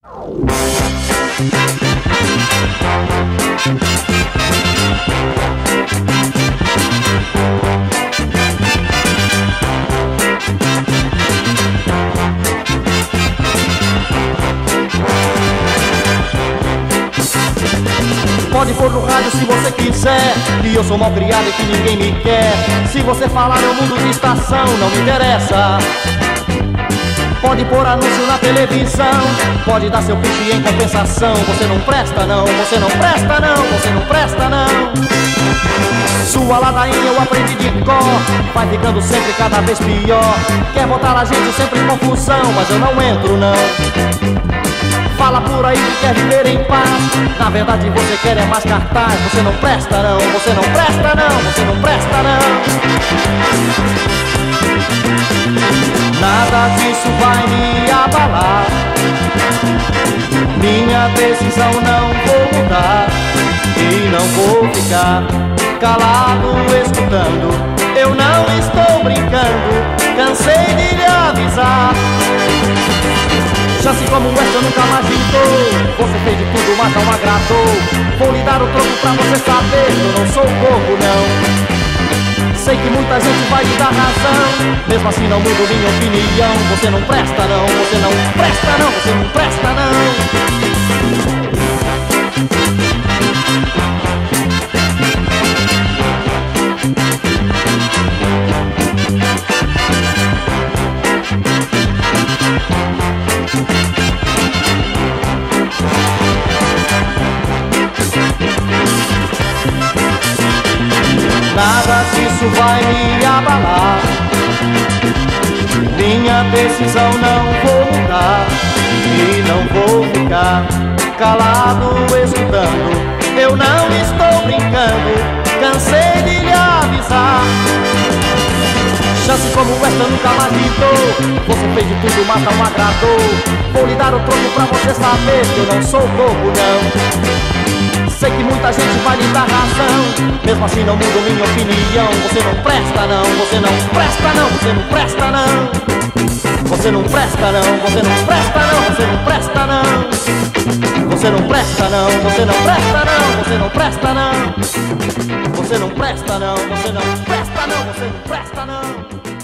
Pode pôr no rádio se você quiser, que eu sou mal criado e que ninguém me quer. Se você falar eu mudo de estação, não me interessa. Pode pôr anúncio na televisão, pode dar seu pitch em compensação. Você não presta não, você não presta não, você não presta não. Sua ladainha eu aprendi de cor, vai ficando sempre cada vez pior. Quer botar a gente sempre em confusão, mas eu não entro não. Fala por aí que quer viver em paz, na verdade você quer é mais cartaz. Você não presta não, você não presta não, você não presta não. Nada disso vai me abalar, minha decisão não vou mudar. E não vou ficar calado escutando, eu não estou brincando, cansei de lhe avisar. Chance como essa eu nunca mais pintou, você fez de tudo mas não agradou. Vou lhe dar o troco pra você saber que eu não sou bobo não. Sei que muita gente vai lhe dar razão, mesmo assim não mudo minha opinião. Você não presta não, você não presta não, você não presta não. Nada disso vai me abalar, minha decisão não vou mudar. E não vou ficar calado escutando, eu não estou brincando, cansei de lhe avisar. Chance como esta nunca mais me dou, você fez de tudo mas não agradou. Vou lhe dar o troco pra você saber que eu não sou bobo não. Sei que muita gente vai lhe dar razão, mesmo assim não mudo minha opinião. Você não presta não, você não presta não, você não presta não. Você não presta não, você não presta não, você não presta não. Você não presta não, você não presta não, você não presta não. Você não presta não, você não presta não, você não presta não.